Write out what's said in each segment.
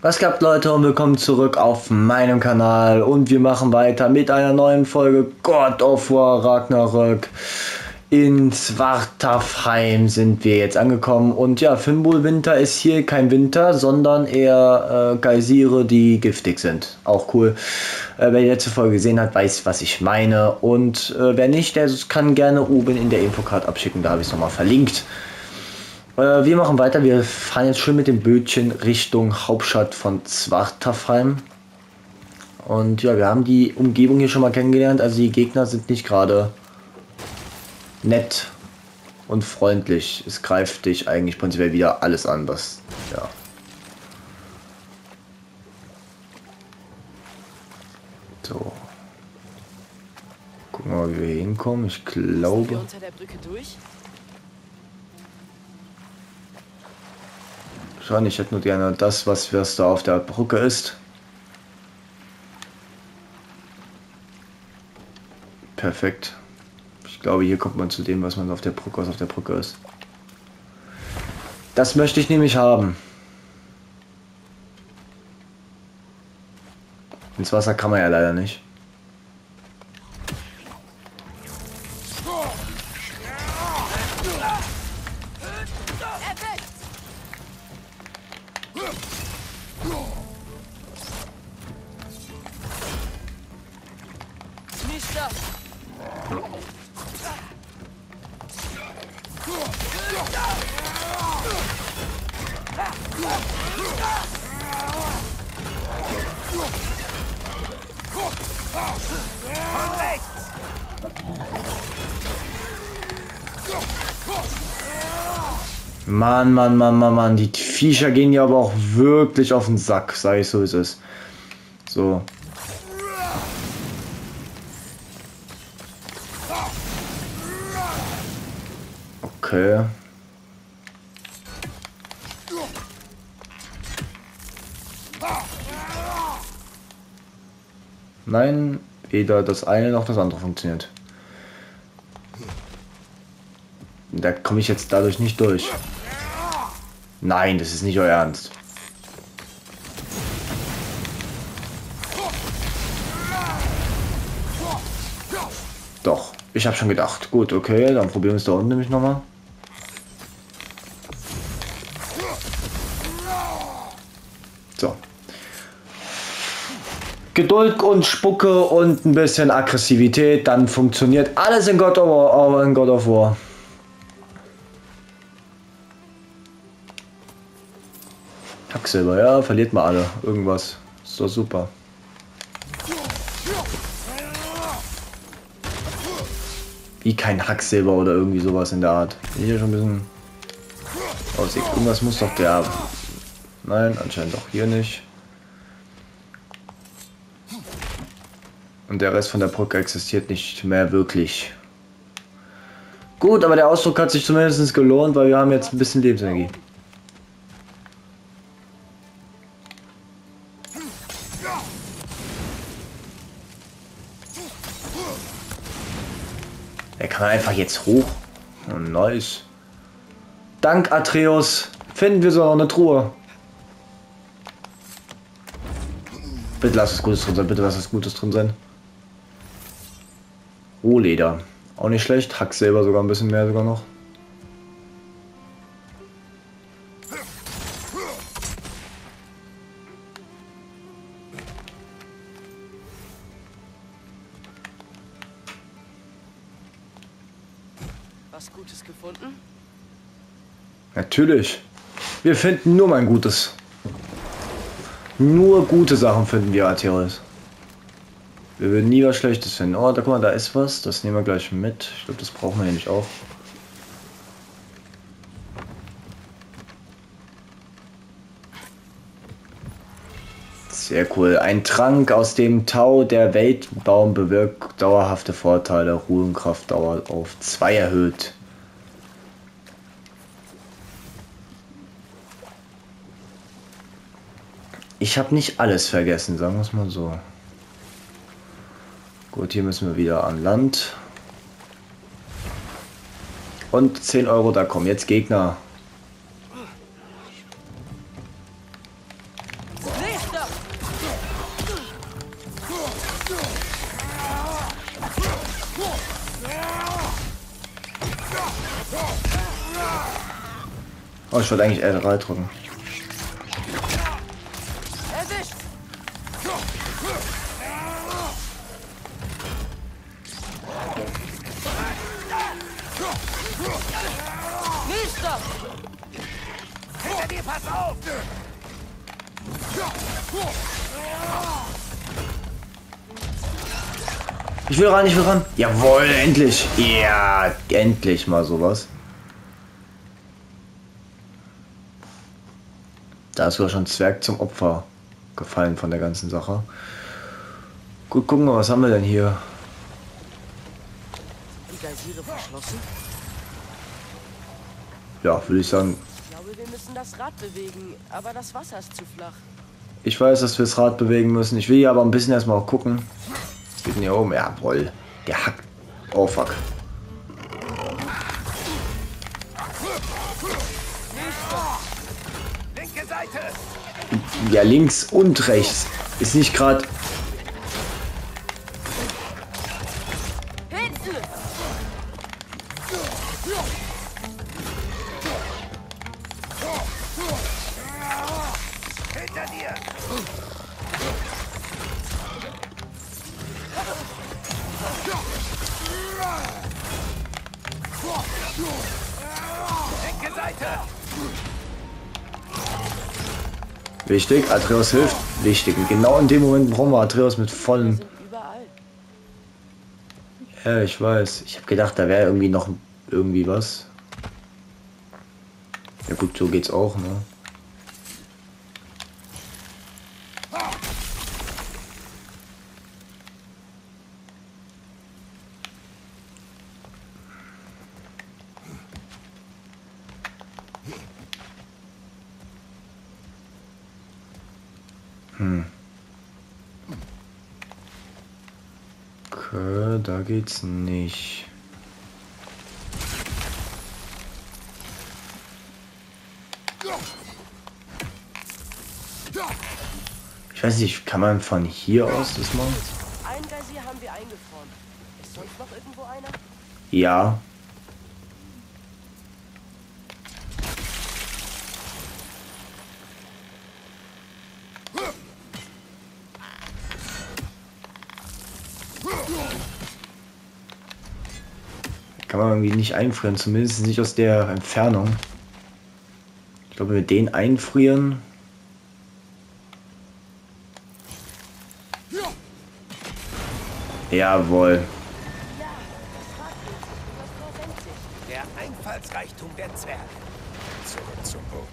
Was klappt, Leute, und willkommen zurück auf meinem Kanal und wir machen weiter mit einer neuen Folge God of War Ragnarök. In Svartalfheim sind wir jetzt angekommen und ja, Fimbulwinter ist hier kein Winter, sondern eher Geysire, die giftig sind. Auch cool. Wer die letzte Folge gesehen hat, weiß, was ich meine, und wer nicht, der kann gerne oben in der Infocard abschicken, da habe ich es nochmal verlinkt. Wir machen weiter, wir fahren jetzt schön mit dem Bötchen Richtung Hauptstadt von Svartalfheim. Und ja, wir haben die Umgebung hier schon mal kennengelernt, also die Gegner sind nicht gerade nett und freundlich. Es greift dich eigentlich prinzipiell wieder alles an, was, ja. So. Gucken wir mal, wie wir hier hinkommen. Ich glaube... Wir unter der Brücke durch? Schon, ich hätte nur gerne das, was da auf der Brücke ist. Perfekt. Ich glaube, hier kommt man zu dem, was auf der Brücke ist. Das möchte ich nämlich haben. Ins Wasser kann man ja leider nicht. Mann, die Viecher gehen ja aber auch wirklich auf den Sack, sag ich so, ist es. So. Okay. Nein, weder das eine noch das andere funktioniert. Da komme ich jetzt dadurch nicht durch. Nein, das ist nicht euer Ernst. Doch, ich habe schon gedacht. Gut, okay, dann probieren wir es da unten nämlich nochmal. So. Geduld und Spucke und ein bisschen Aggressivität, dann funktioniert alles in God of War. Hacksilber, ja, verliert mal alle. Irgendwas. Ist doch super. Wie kein Hacksilber oder irgendwie sowas in der Art. Hier schon ein bisschen aussieht. Irgendwas muss doch der... Nein, anscheinend auch hier nicht. Und der Rest von der Brücke existiert nicht mehr wirklich. Gut, aber der Ausdruck hat sich zumindest gelohnt, weil wir haben jetzt ein bisschen Lebensenergie. Er kann einfach jetzt hoch. Oh, nice. Dank Atreus finden wir so noch eine Truhe. Bitte lass es Gutes drin sein, bitte lass es Gutes drin sein. Rohleder. Auch nicht schlecht. Hacksilber sogar ein bisschen mehr sogar noch. Was Gutes gefunden? Natürlich. Wir finden nur mein Gutes. Nur gute Sachen finden wir, Atreus. Wir würden nie was Schlechtes finden. Oh, da guck mal, da ist was. Das nehmen wir gleich mit. Ich glaube, das brauchen wir nämlich auch. Sehr cool. Ein Trank aus dem Tau der Weltbaum bewirkt dauerhafte Vorteile. Ruhenkraftdauer auf 2 erhöht. Ich habe nicht alles vergessen, sagen wir es mal so. Gut, hier müssen wir wieder an Land. Und 10 Euro, da kommen jetzt Gegner. Nächster! Oh, ich wollte eigentlich R3 drücken. Erwischt! Nächster! Hinter dir, pass auf! Ich will ran, ich will ran. Jawohl, endlich. Ja, endlich mal sowas. Da ist sogar schon ein Zwerg zum Opfer gefallen von der ganzen Sache. Gut, gucken wir, was haben wir denn hier? Die Geysire verschlossen? Ja, würde ich sagen. Ich glaube, wir müssen das Rad bewegen, aber das Wasser ist zu flach. Ich weiß, dass wir das Rad bewegen müssen. Ich will hier aber ein bisschen erstmal auch gucken. Was geht denn hier oben? Jawohl. Der hackt. Oh fuck. Linke Seite! Ja, links und rechts. Ist nicht gerade. Hinten! Hinter dir! Linke Seite! Wichtig, Atreus hilft. Wichtig. Und genau in dem Moment brauchen wir Atreus mit Wir vollen. sind überall. Ja, ich weiß. Ich habe gedacht, da wäre irgendwie noch irgendwie was. Ja gut, so geht's auch, ne? Okay, da geht's nicht. Ich weiß nicht, kann man von hier aus das machen? Ein Geysir haben wir eingefroren. Ist sonst noch irgendwo einer? Ja. Kann man irgendwie nicht einfrieren, zumindest nicht aus der Entfernung. Ich glaube, mit den einfrieren. Jawohl. Ja, das Rad geht. Das Tor senkt sich. Der Einfallsreichtum der Zwerge. Zurück zum Boot.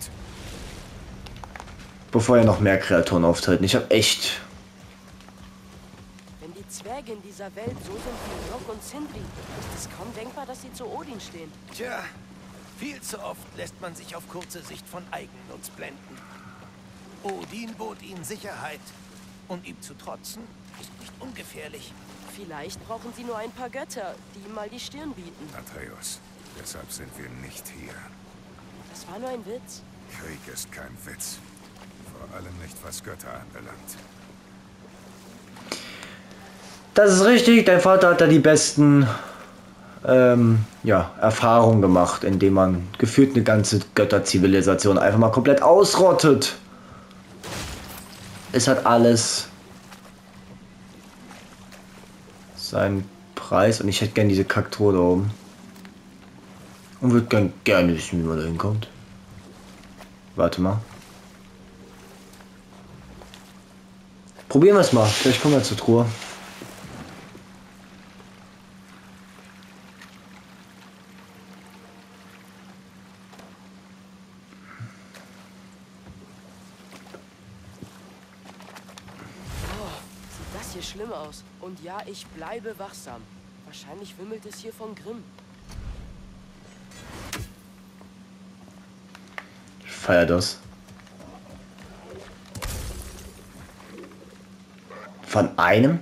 Bevor ja noch mehr Kreaturen auftreten. Ich habe echt. Wenn die Zwerge in dieser Welt so sind wie Rock und Sindri, ist es kaum denkbar, dass sie zu Odin stehen. Tja, viel zu oft lässt man sich auf kurze Sicht von Eigennutz blenden. Odin bot ihnen Sicherheit. Und ihm zu trotzen, ist nicht ungefährlich. Vielleicht brauchen sie nur ein paar Götter, die ihm mal die Stirn bieten. Atreus, deshalb sind wir nicht hier. Das war nur ein Witz. Krieg ist kein Witz. Vor allem nicht, was Götter anbelangt. Das ist richtig, dein Vater hat da die besten ja, Erfahrungen gemacht, indem man gefühlt eine ganze Götterzivilisation einfach mal komplett ausrottet. Es hat alles seinen Preis und ich hätte gern diese Kaktur da oben. Und würde gerne wissen, wie man da hinkommt. Warte mal. Probieren wir es mal. Vielleicht kommen wir zur Truhe. Sieht das hier schlimm aus. Und ja, ich bleibe wachsam. Wahrscheinlich wimmelt es hier von Grimm. Ich feier das. Von einem?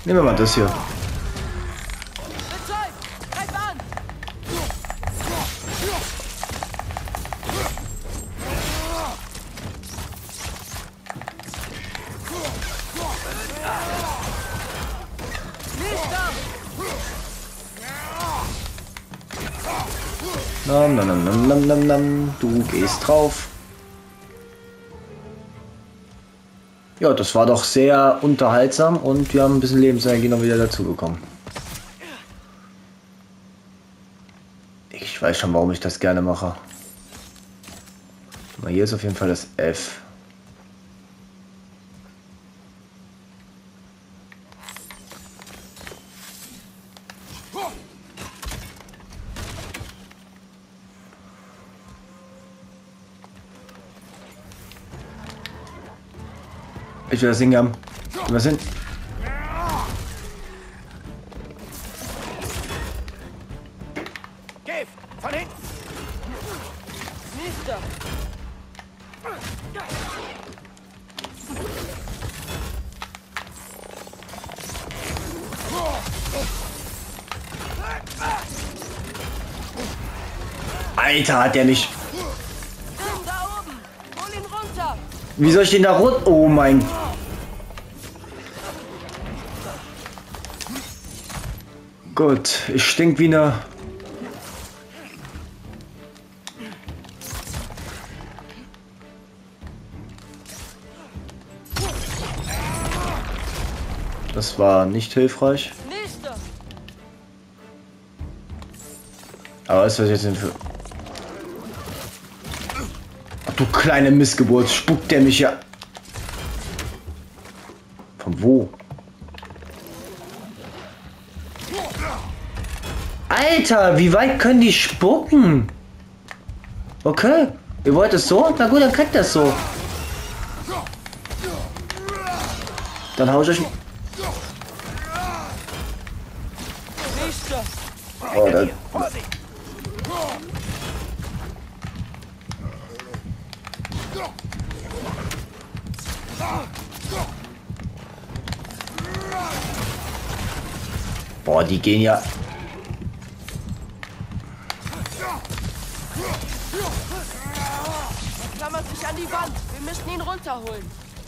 Nehmen wir mal das hier. Betäubt! Greif an! Nam, nam, nam, nam, nam, nam, nam. Du gehst drauf. Ja, das war doch sehr unterhaltsam und wir haben ein bisschen Lebensenergie noch wieder dazu bekommen. Ich weiß schon, warum ich das gerne mache. Aber hier ist auf jeden Fall das F. Ich will das Ding haben. Was hin? Gift! Von hinten! Mister! Alter, hat der mich... Da oben! Hol ihn runter! Wie soll ich den da runter... Oh mein... Gut, ich stink wie eine... Das war nicht hilfreich. Mister! Aber was ist das jetzt denn für... Ach du kleine Missgeburt, spuckt der mich ja... Von wo? Alter, wie weit können die spucken? Okay, ihr wollt es so? Na gut, dann kriegt das so. Dann hau ich euch... Mister! Oh, da... Vorsicht! Boah, die gehen ja... Er klammert sich an die Wand. Wir müssen ihn runterholen.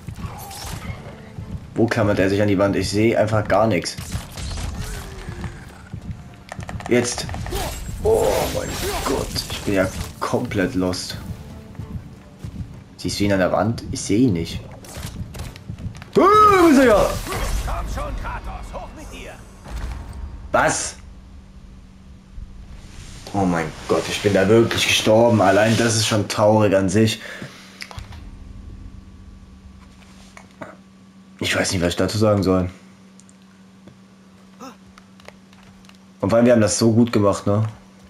Wo klammert er sich an die Wand? Ich sehe einfach gar nichts. Jetzt. Oh mein Gott. Ich bin ja komplett lost. Siehst du ihn an der Wand? Ich sehe ihn nicht. Wo ist er ja? Komm schon, Kratos! Hoch mit dir! Was? Oh mein Gott, ich bin da wirklich gestorben. Allein das ist schon traurig an sich. Ich weiß nicht, was ich dazu sagen soll. Und vor allem, wir haben das so gut gemacht, ne?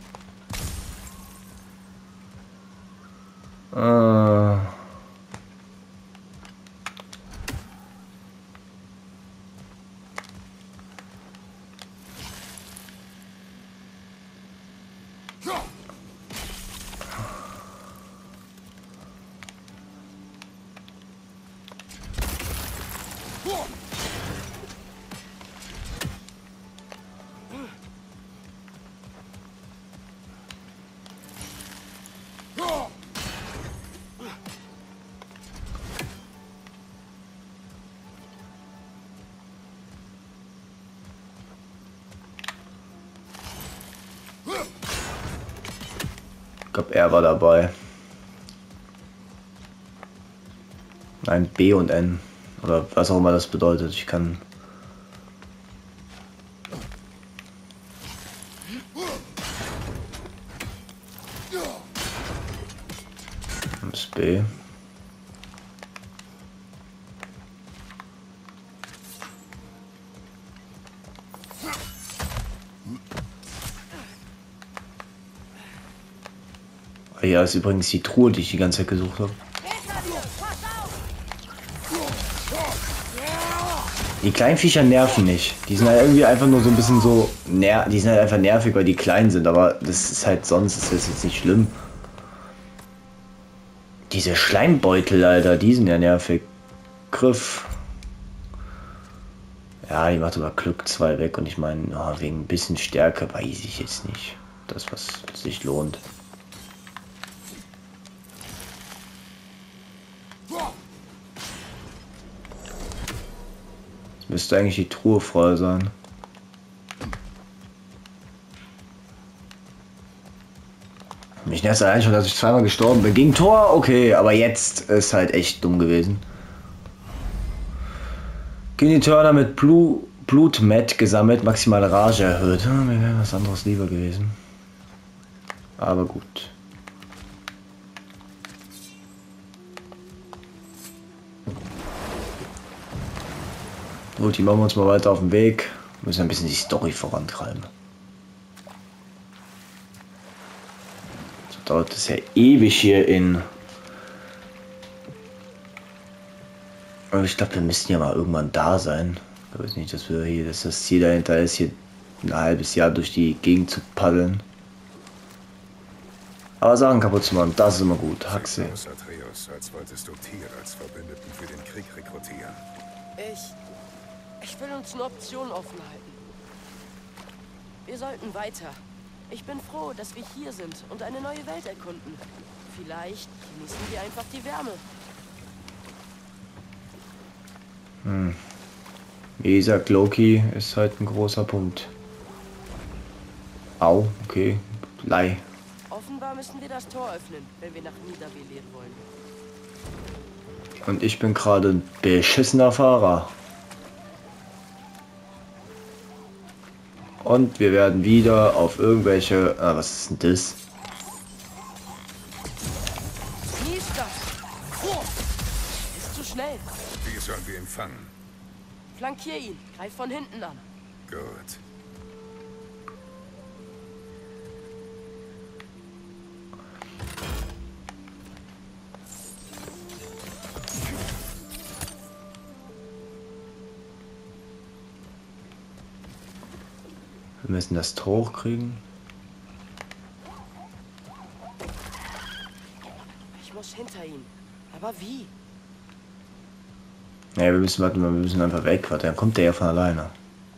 Ich glaube, er war dabei. Nein, B und N. Oder was auch immer das bedeutet. Ich kann... Das ist B. Hier ist übrigens die Truhe, die ich die ganze Zeit gesucht habe. Die kleinen Viecher nerven nicht. Die sind halt irgendwie einfach nur so ein bisschen so... Die sind halt einfach nervig, weil die klein sind. Aber das ist halt sonst ist das jetzt nicht schlimm. Diese Schleimbeutel, Alter, die sind ja nervig. Griff. Ja, die macht aber Glück 2 weg und ich meine, ja, wegen ein bisschen Stärke weiß ich jetzt nicht. Das, was sich lohnt. Jetzt müsste eigentlich die Truhe voll sein. Mich nervt allein schon, dass ich zweimal gestorben bin. Gegen Tor, okay, aber jetzt ist halt echt dumm gewesen. Gegen die Turner mit Blutmet gesammelt, maximale Rage erhöht. Mir wäre was anderes lieber gewesen. Aber gut. Gut, die machen wir uns mal weiter auf den Weg. Wir müssen ein bisschen die Story vorantreiben. So dauert es ja ewig hier in... Aber ich glaube, wir müssen ja mal irgendwann da sein. Ich weiß nicht, dass wir hier, dass das Ziel dahinter ist, hier ein halbes Jahr durch die Gegend zu paddeln. Aber Sachen kaputt zu machen, das ist immer gut. Haxe. Atreus, als wolltest du Tyr als Verbündeten für den Krieg rekrutieren. Ich will uns eine Option offen halten. Wir sollten weiter. Ich bin froh, dass wir hier sind und eine neue Welt erkunden. Vielleicht genießen wir einfach die Wärme. Wie gesagt, Loki ist halt ein großer Punkt. Au, okay. Lei. Offenbar müssen wir das Tor öffnen, wenn wir nach Nidavellir wollen. Und ich bin gerade ein beschissener Fahrer. Und wir werden wieder auf irgendwelche... Ah, was ist denn das? Wie ist das? Ist zu schnell. Wie sollen wir ihn fangen? Flankier ihn. Greif von hinten an. Gut. Wir müssen das Tor hochkriegen. Ich muss hinter ihm. Aber wie? Ja, wir müssen, warte mal, wir müssen einfach weg. Warte, dann kommt der ja von alleine.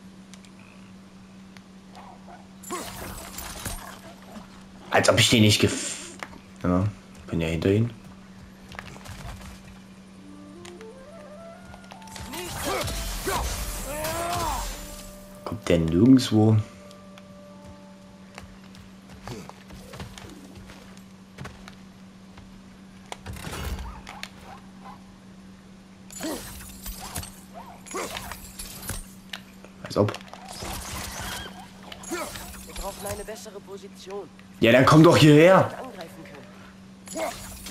Als ob ich den nicht Ja, bin ja hinter ihm. Kommt der nirgendwo? Als ob. Wir brauchen eine bessere Position. Ja, dann komm doch hierher. Und angreifen können.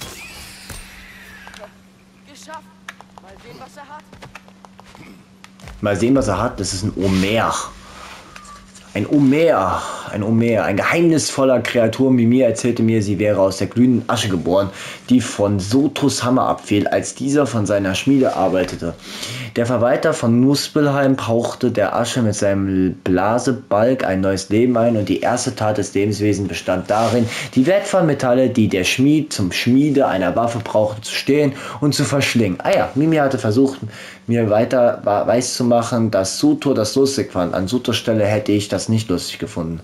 Geschafft. Mal sehen, was er hat. Mal sehen, was er hat. Das ist ein Omer. Ein Omer. Ein Omer. Ein geheimnisvoller Kreatur Mimir erzählte mir, sie wäre aus der glühenden Asche geboren, die von Sotos Hammer abfiel, als dieser von seiner Schmiede arbeitete. Der Verwalter von Muspelheim hauchte der Asche mit seinem Blasebalg ein neues Leben ein und die erste Tat des Lebenswesens bestand darin, die wertvollen Metalle, die der Schmied zum Schmiede einer Waffe brauchte, zu stehlen und zu verschlingen. Ah ja, Mimir hatte versucht, mir weiter weiß zu machen, dass Sotor das lustig fand. An Sotors Stelle hätte ich das nicht lustig gefunden.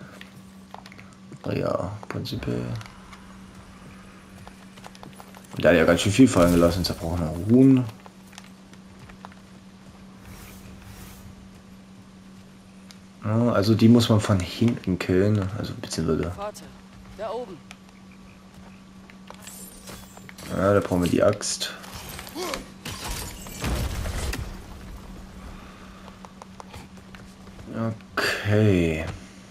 Ja, prinzipiell. Und der hat ja ganz schön viel fallen gelassen. Zerbrochener Ruhen. Ja, also die muss man von hinten killen. Also beziehungsweise. Vater, da oben. Ja, da brauchen wir die Axt. Okay.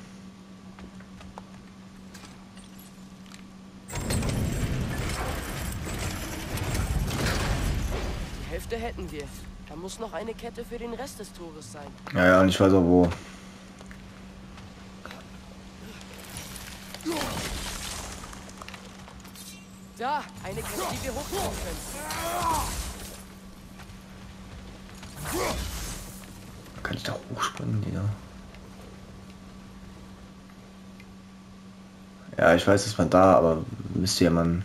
Die Hälfte hätten wir. Da muss noch eine Kette für den Rest des Tores sein. Ja, ja, und ich weiß auch wo. Da, eine Kette, die wir hochziehen können. Kann ich da hochspringen, ja? Ja, ich weiß, dass man da, aber müsste ja man.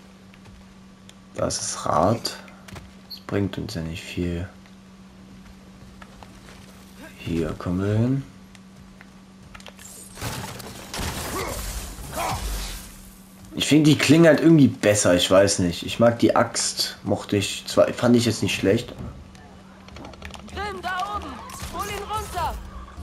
Da ist das Rad. Das bringt uns ja nicht viel. Hier kommen wir hin. Ich finde die Klinge halt irgendwie besser, ich weiß nicht. Ich mag die Axt, mochte ich, zwar fand ich jetzt nicht schlecht. Grimm, da oben! Hol ihn runter!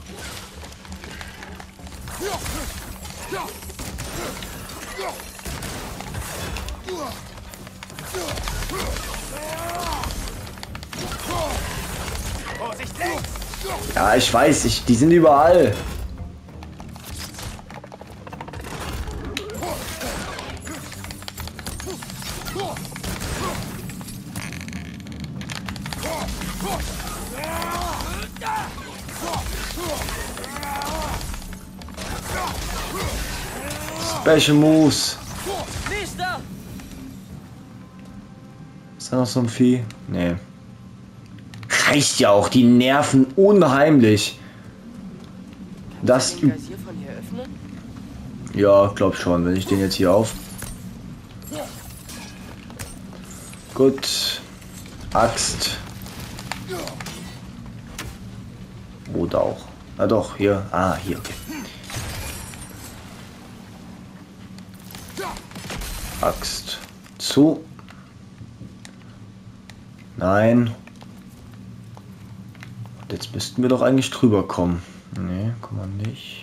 Vorsicht, links! Ja, ich weiß, die sind überall. Special Moves. Nächster! Ist da noch so ein Vieh? Nee. Reicht ja auch, die nerven unheimlich. Das. Den Geysir von hier öffnen? Ja, glaub schon, wenn ich den jetzt hier auf. Gut. Axt. Oder auch. Ah doch, hier. Ah, hier, okay. Axt. Zu. Nein. Und jetzt müssten wir doch eigentlich drüber kommen. Nee, kommen wir nicht.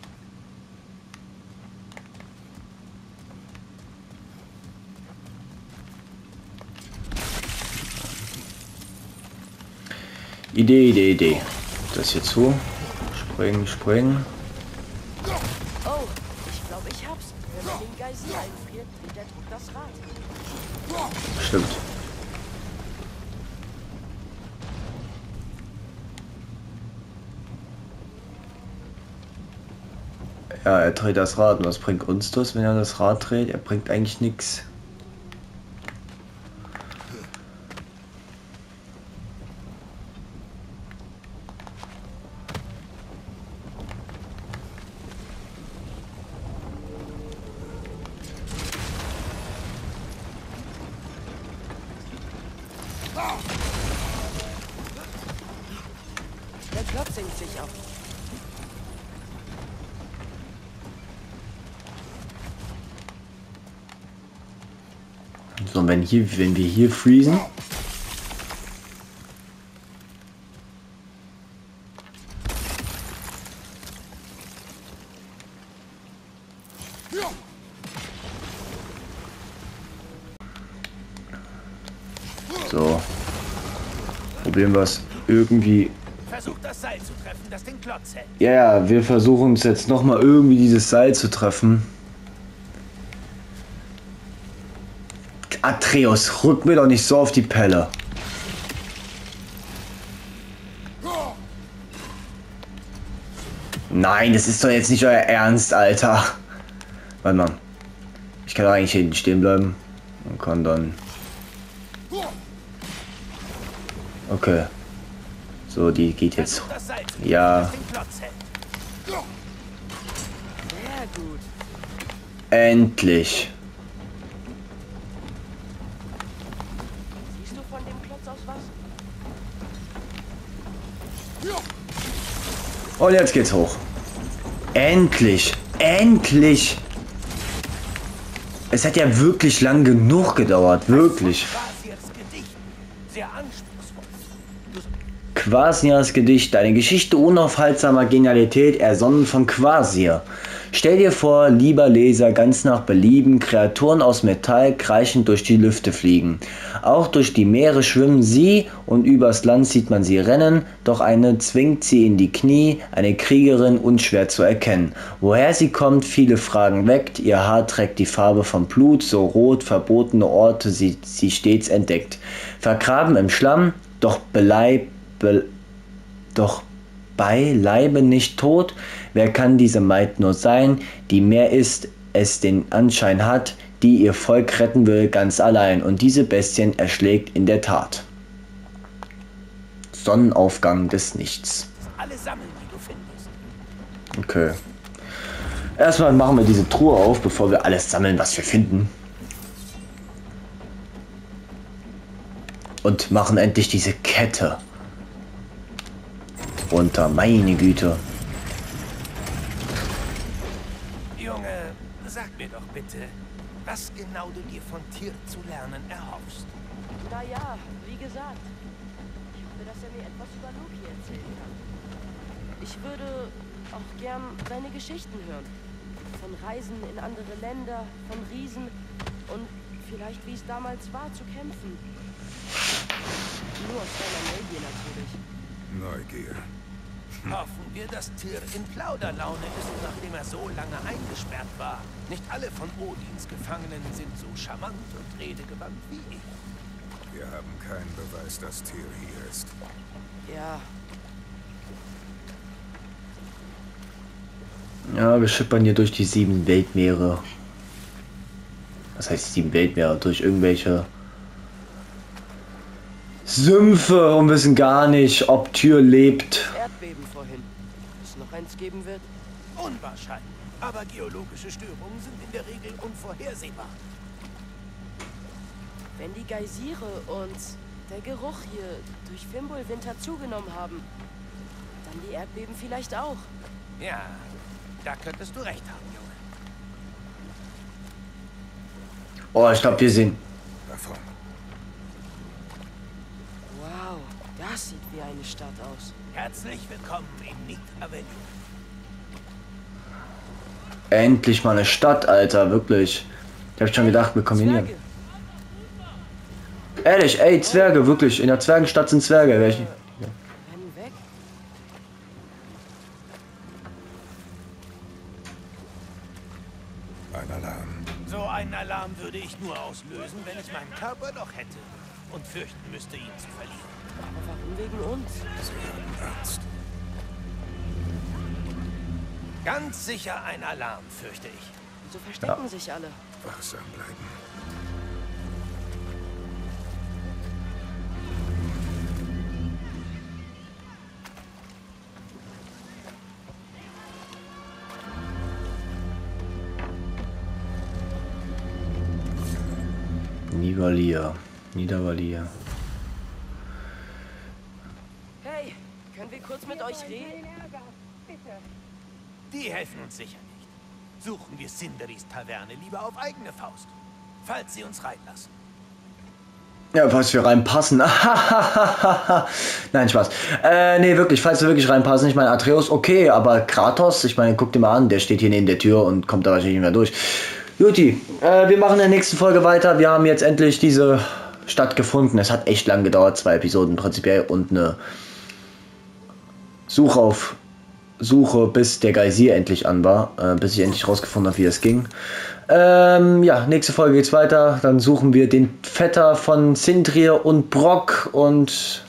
Idee. Das hier zu. Springen. Oh, ich glaube, ich hab's. Wenn man den Geysir einfriert, dreht der Druck das Rad. Stimmt. Ja, er dreht das Rad. Und was bringt uns das, wenn er das Rad dreht? Er bringt eigentlich nichts. Der Klotz senkt sich auf. So, und wenn wir hier freezen. So. Probieren wir es irgendwie. Versuch das Seil zu treffen, das den Klotz hält. Ja, wir versuchen es jetzt nochmal irgendwie dieses Seil zu treffen. Atreus, rück mir doch nicht so auf die Pelle. Nein, das ist doch jetzt nicht euer Ernst, Alter. Warte mal. Ich kann doch eigentlich hinten stehen bleiben. Und kann dann... Okay. So, die geht jetzt... Versuch das Seil zu treffen, Ja. das den Klotz hält. Sehr gut. Endlich. Siehst du von dem Klotz aus was? Und jetzt geht's hoch. Endlich. Endlich. Es hat ja wirklich lang genug gedauert. Wirklich. Quasirs Gedicht. Sehr anspruchsvoll. Quasirs Gedicht, eine Geschichte unaufhaltsamer Genialität, ersonnen von Quasir. Stell dir vor, lieber Leser, ganz nach Belieben, Kreaturen aus Metall kreischend durch die Lüfte fliegen. Auch durch die Meere schwimmen sie und übers Land sieht man sie rennen, doch eine zwingt sie in die Knie, eine Kriegerin unschwer zu erkennen. Woher sie kommt, viele Fragen weckt, ihr Haar trägt die Farbe von Blut, so rot, verbotene Orte sie stets entdeckt. Vergraben im Schlamm, doch beileibe nicht tot, wer kann diese Maid nur sein, die mehr ist, es den Anschein hat, die ihr Volk retten will ganz allein, und diese Bestien erschlägt in der Tat. Sonnenaufgang des Nichts. Alle sammeln, die du findest. Okay. Erstmal machen wir diese Truhe auf, bevor wir alles sammeln, was wir finden. Und machen endlich diese Kette. runter, meine Güte. Junge, sag mir doch bitte, was genau du dir von Tyr zu lernen erhoffst. Naja, wie gesagt, ich hoffe, dass er mir etwas über Loki erzählen kann. Ich würde auch gern seine Geschichten hören. Von Reisen in andere Länder, von Riesen und vielleicht, wie es damals war, zu kämpfen. Nur aus seiner Neugier natürlich. Neugier. Hoffen wir, dass Tyr in Plauderlaune ist, nachdem er so lange eingesperrt war. Nicht alle von Odins Gefangenen sind so charmant und redegewandt wie ich. Wir haben keinen Beweis, dass Tyr hier ist. Ja, Ja, wir schippern hier durch die 7 Weltmeere. Was heißt 7 Weltmeere? Durch irgendwelche Sümpfe und wissen gar nicht, ob Tyr lebt. Erdbeben vorhin. Es noch eins geben wird? Unwahrscheinlich. Aber geologische Störungen sind in der Regel unvorhersehbar. Wenn die Geysire und der Geruch hier durch Fimbulwinter zugenommen haben, dann die Erdbeben vielleicht auch. Ja, da könntest du recht haben, Junge. Oh, ich glaube, wir sehen. Davon. Wow, das sieht wie eine Stadt aus. Herzlich willkommen in Neat Avenue. Endlich mal eine Stadt, Alter, wirklich. Ich hab schon gedacht, wir kommen hier. Zwerge. Ehrlich, ey, Zwerge, wirklich. In der Zwergenstadt sind Zwerge. Welche? Rennen weg. Ein Alarm. So einen Alarm würde ich nur auslösen, wenn ich meinen Körper noch hätte und fürchten müsste, ihn zu verlieren. Aber warum wegen uns? Sie haben Angst. Ganz sicher ein Alarm, fürchte ich. Wieso verstecken sich alle? Wachsam bleiben. Niedervalier. Hey, können wir kurz mit euch reden? Die helfen uns sicher nicht. Suchen wir Cinderys Taverne lieber auf eigene Faust, falls sie uns reinlassen. Ja, was wir reinpassen. Nein, Spaß. Nee, wirklich, falls wir wirklich reinpassen. Ich meine, Atreus, okay, aber Kratos, ich meine, guck dir mal an, der steht hier neben der Tür und kommt da wahrscheinlich nicht mehr durch. Juti, wir machen in der nächsten Folge weiter. Wir haben jetzt endlich diese Stadt gefunden. Es hat echt lang gedauert, 2 Episoden prinzipiell und eine Suche, bis der Geysir endlich an war, bis ich endlich rausgefunden habe, wie das ging. Ja, nächste Folge geht's weiter. Dann suchen wir den Vetter von Sindri und Brock und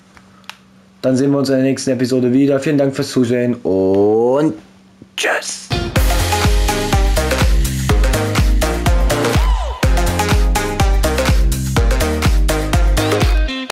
dann sehen wir uns in der nächsten Episode wieder. Vielen Dank fürs Zusehen und tschüss!